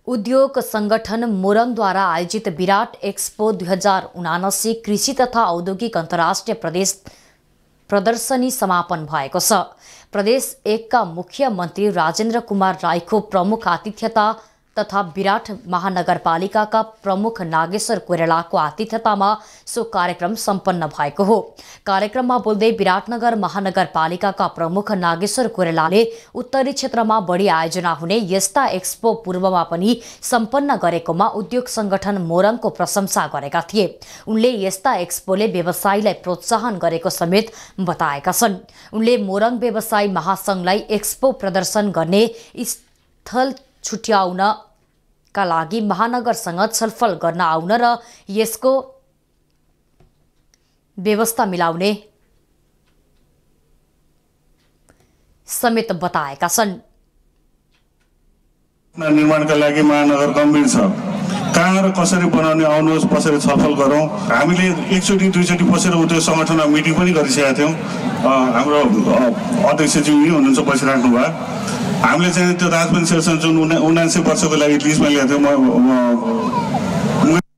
उद्योग संगठन मोरङद्वारा आयोजित विराट एक्सपो 2079 कृषि तथा औद्योगिक अन्तर्राष्ट्रिय प्रदर्शनी समापन भएको छ। प्रदेश 1 का मुख्यमन्त्री राजेन्द्र कुमार राईको प्रमुख आतिथ्यता तथा विराट महानगरपालिकाका प्रमुख नागेश्वर कोइरालाको आतिथ्यतामा सो कार्यक्रम सम्पन्न भएको हो। कार्यक्रममा बोल्दै विराटनगर महानगरपालिकाका प्रमुख नागेश्वर कोइरालाले उत्तरी क्षेत्रमा बढी आयोजना हुने यस्ता एक्सपो पूर्वमा पनि सम्पन्न गरेकोमा उद्योग संगठन मोरङको प्रशंसा गरेका थिए। उनले यस्ता एक्सपोले व्यवसायीलाई प्रोत्साहन गरेको समेत बताएका छन्। उनले मोरङ व्यवसायी महासंघलाई एक्सपो प्रदर्शन गर्ने स्थल छुट्याउन का लागि महानगरसँग छलफल गर्न आउन र यसको व्यवस्था मिलाउने समेत बताएका छन्। निर्माणका लागि महानगर गम्भीर छ। कहाँ र कसरी बनाउने आउनुहोस् पछाडि छलफल गरौँ। हामीले एकचोटि दुईचोटि बसेर उद्योग संगठनमा मिटिङ पनि गरिसकेका थियौँ। हाम्रो अध्यक्षज्यू यही हुनुहुन्छ बसिराख्नु भयो। हामीले चाहिँ त्यो राजबन सेसन जुन 79 वर्षको लागि लिजमा ल्याएको थियो।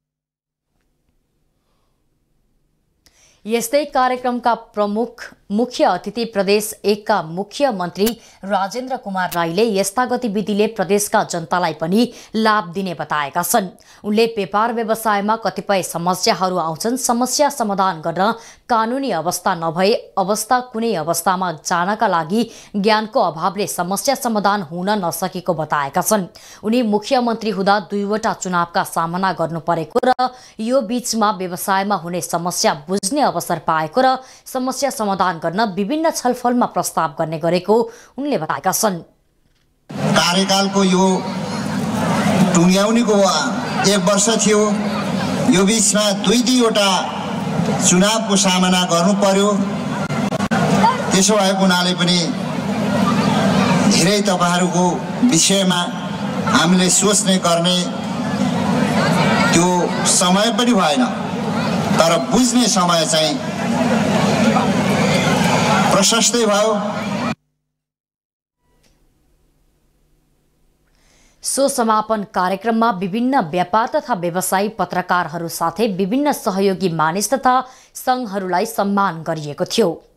यस्तै कार्यक्रमका मुख्य अतिथि प्रदेश 1 का मुख्यमन्त्री राजेन्द्र कुमार राईले यस्ता गतिविधिले प्रदेशका जनतालाई पनि लाभ दिने बताएका छन्। उनले व्यापार व्यवसायमा कतिपय समस्याहरू आउँछन्, समस्या समाधान गर्न कानुनी अवस्था नभए अवस्था कुनै अवस्थामा जानका लागि ज्ञानको अभावले समस्या समाधान हुन नसकेको बताएका छन्। उनी मुख्यमन्त्री हुँदा 2वटा चुनावका सामना गर्नु परेको र यो बीचमा व्यवसायमा हुने समस्या बुझ्ने अवसर पाएको र समस्या समाधान गर्न विभिन्न छलफलमा प्रस्ताव गर्ने गरेको उनले बताएका छन्। कार्यकालको यो टुङ्ग्याउनेको 1 वर्ष थियो। यो बीचमा 2-2वटा चुनावको सामना गर्नु पर्यो। त्यसो भएको हुनाले पनि धेरै तपाईहरुको विषयमा हामीले सोच्ने गर्ने त्यो समय पनि भएन, तर बुझ्ने समय चाहिँ प्रशस्तै भयो। सो समापन कार्यक्रममा विभिन्न व्यापार तथा व्यवसायी पत्रकारहरू साथै विभिन्न सहयोगी मानिस तथा संघहरूलाई सम्मान गरिएको थियो।